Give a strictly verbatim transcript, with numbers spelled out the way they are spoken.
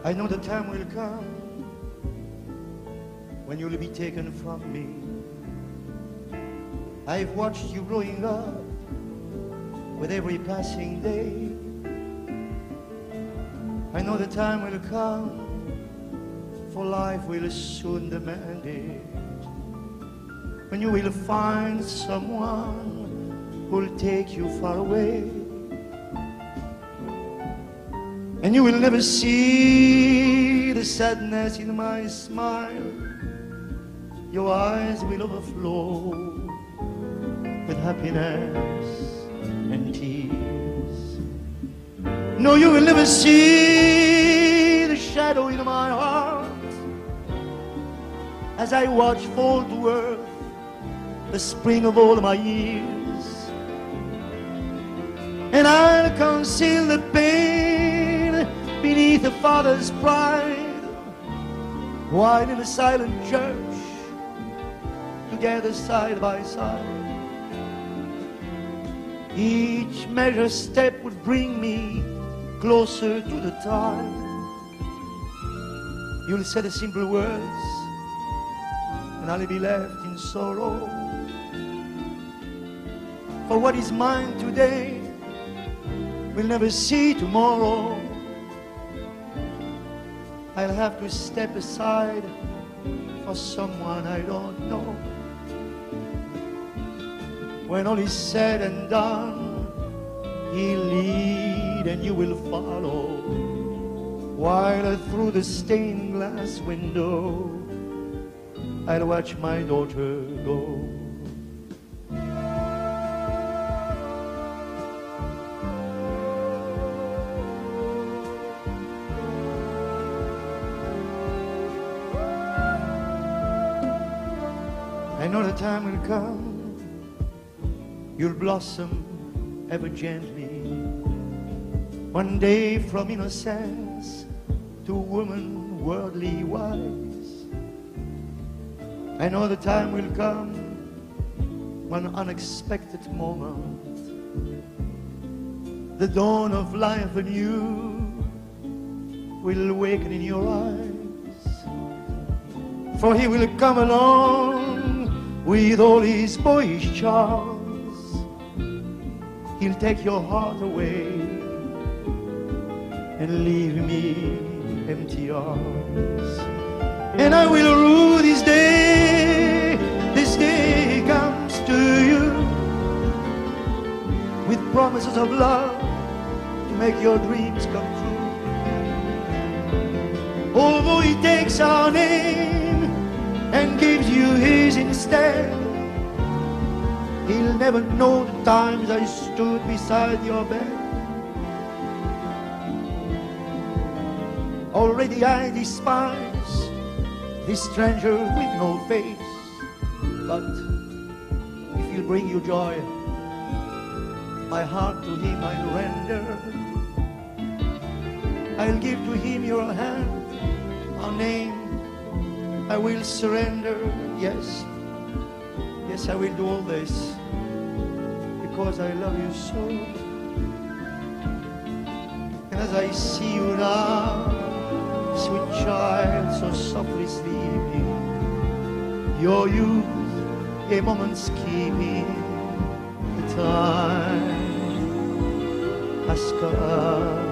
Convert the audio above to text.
I know the time will come when you'll be taken from me. I've watched you growing up with every passing day. I know the time will come, for life will soon demand it, when you will find someone who'll take you far away. And you will never see the sadness in my smile. Your eyes will overflow with happiness and tears. No, you will never see the shadow in my heart as I watch fall to earth the spring of all my years. And I'll conceal the pain beneath a father's pride, while in a silent church together side by side. Each measured step would bring me closer to the time. You'll say the simple words, and I'll be left in sorrow. For what is mine today we'll never see tomorrow. I'll have to step aside for someone I don't know. When all is said and done, he'll lead and you will follow, while through the stained glass window I'll watch my daughter go. I know the time will come, you'll blossom ever gently, one day from innocence to woman worldly wise. I know the time will come, one unexpected moment, the dawn of life anew will awaken in your eyes. For he will come along with all his boyish charms. He'll take your heart away and leave me empty arms. And I will rue this day, this day comes to you, with promises of love to make your dreams come true. Although he takes our name and gives you his instead, he'll never know the times I stood beside your bed. Already I despise this stranger with no face, but if he'll bring you joy, my heart to him I'll render. I'll give to him your hand, our name I will surrender. Yes, yes, I will do all this because I love you so. And as I see you now, sweet child, so softly sleeping, your youth a moment's keeping, the time has come.